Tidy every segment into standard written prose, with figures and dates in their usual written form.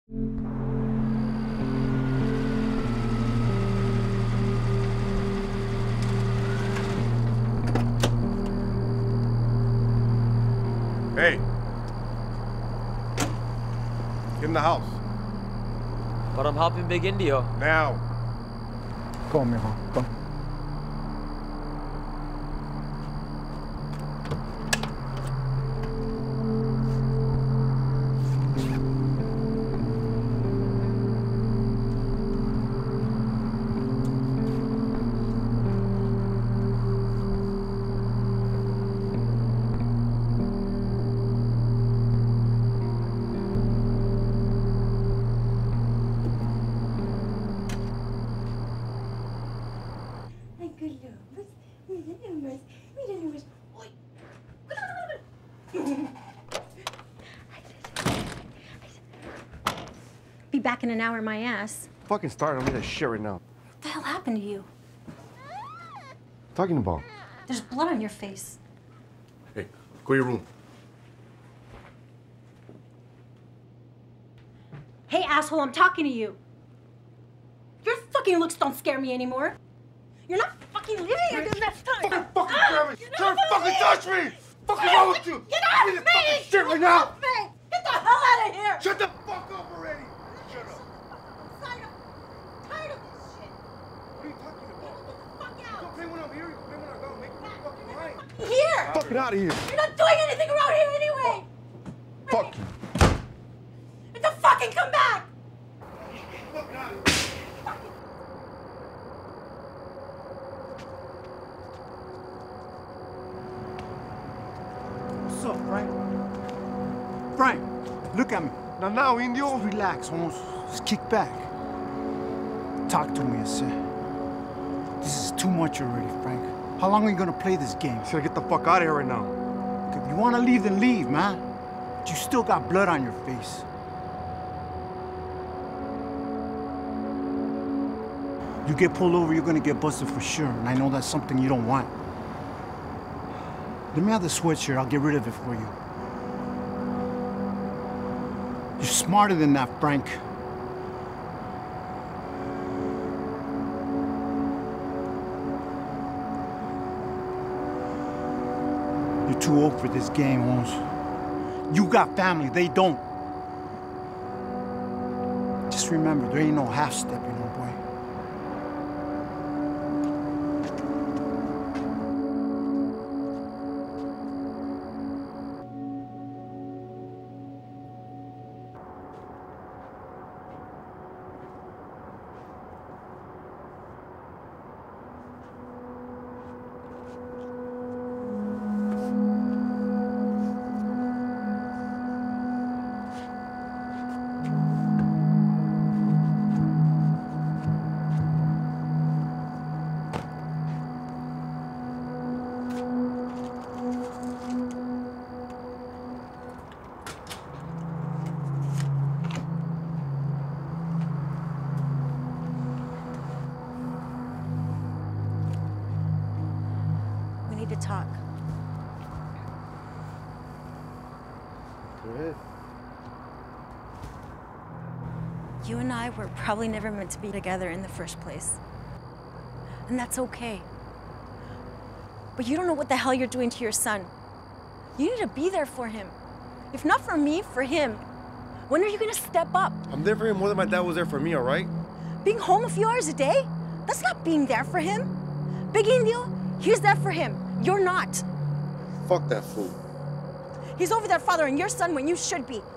Hey. Get in the house. But I'm helping Big Indio. Now. Go on, mijo. Go. Be back in an hour, my ass. Fucking start. I don't need that shit right now. What the hell happened to you? Talking about. There's blood on your face. Hey, go to your room. Hey, asshole, I'm talking to you. Your fucking looks don't scare me anymore. You're not fucking living here this time. Fucking grab me! Don't fucking touch me! Fucking wrong with you? Get off me! Fucking shit right now! Off me! Get the hell out of here! Shut the fuck up already! Shut up! I'm tired of this shit. What are you talking about? Get the fuck out! Don't play when I'm here, you play when I go. Make me fucking mind. Here! Fucking out of here! You're not doing anything around here anyway! Fuck you! Get the fucking come back! Fuck out of here! What's up, Frank? Frank, look at me. Now, Indio. Relax, Holmes. Just kick back. Talk to me, I said. This is too much already, Frank. How long are you gonna play this game? Just gotta get the fuck out of here right now. If you wanna leave, then leave, man. But you still got blood on your face. You get pulled over, you're gonna get busted for sure, and I know that's something you don't want. Let me have the sweatshirt, I'll get rid of it for you. You're smarter than that, Frank. You're too old for this game, Holmes. You got family, they don't. Just remember, there ain't no half-stepping, old boy. To talk. Go ahead. You and I were probably never meant to be together in the first place. And that's okay. But you don't know what the hell you're doing to your son. You need to be there for him. If not for me, for him. When are you gonna step up? I'm there for him more than my dad was there for me, all right? Being home a few hours a day? That's not being there for him. Big Indio, he's there for him. You're not. Fuck that fool. He's over there fathering your son when you should be.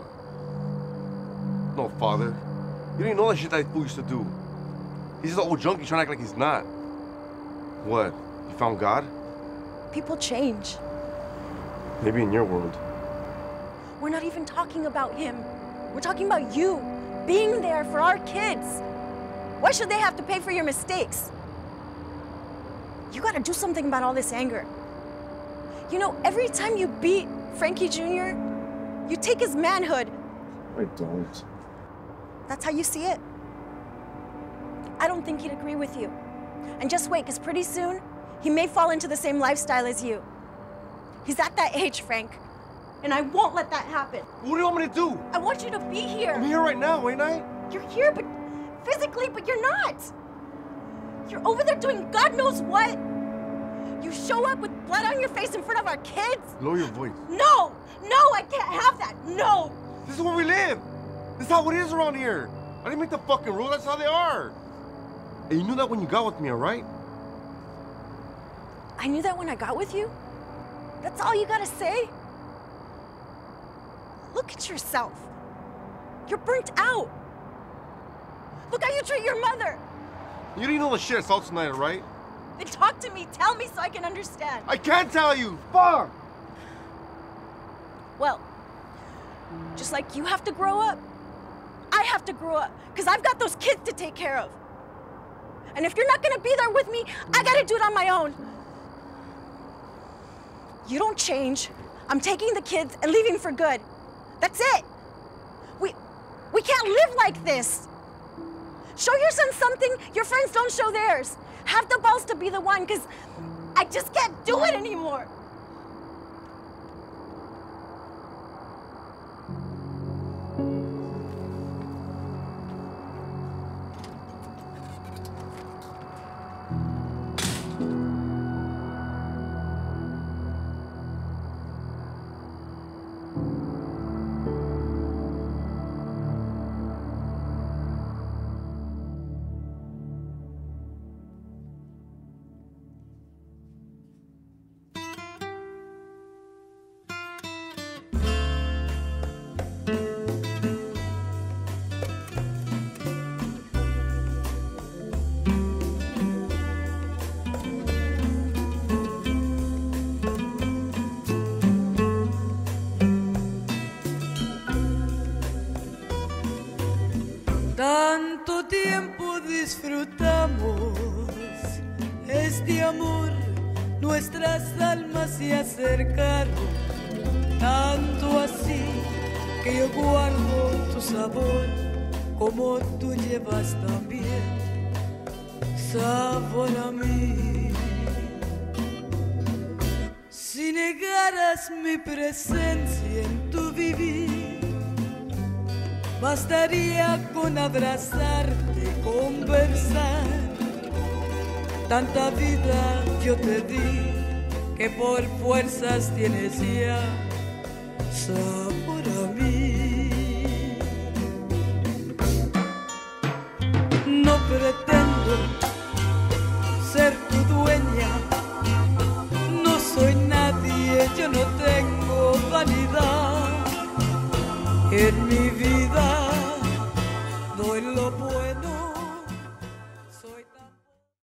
No, father. You don't even know that shit that fool used to do. He's just an old junkie trying to act like he's not. What? You found God? People change. Maybe in your world. We're not even talking about him. We're talking about you, being there for our kids. Why should they have to pay for your mistakes? You gotta do something about all this anger. You know, every time you beat Frankie Jr., you take his manhood. I don't. That's how you see it? I don't think he'd agree with you. And just wait, because pretty soon, he may fall into the same lifestyle as you. He's at that age, Frank. And I won't let that happen. What do you want me to do? I want you to be here. I'm here right now, ain't I? You're here, but physically, but you're not. You're over there doing God knows what. You show up with blood on your face in front of our kids. Lower your voice. No, I can't have that. No. This is where we live. This is how it is around here. I didn't make the fucking rules. That's how they are. And you knew that when you got with me, all right? I knew that when I got with you? That's all you gotta say? Look at yourself. You're burnt out. Look how you treat your mother. You didn't know the shit I saw tonight, right? Then talk to me. Tell me so I can understand. I can't tell you. Fuck! Well, just like you have to grow up, I have to grow up, because I've got those kids to take care of. And if you're not gonna be there with me, I gotta do it on my own. You don't change. I'm taking the kids and leaving for good. That's it. We can't live like this. Show your son something your friends don't show theirs. Have the balls to be the one, because I just can't do it anymore. Tanto tiempo disfrutamos este amor, nuestras almas se acercaron, tanto así que yo guardo tu sabor, como tú llevas también sabor a mí. Si negaras mi presencia en tu vivir, bastaría con abrazarte, conversar. Tanta vida yo te di que por fuerzas tienes ya sabor a mí. No pretendo ser tu dueña, no soy nadie, yo no tengo vanidad. En mi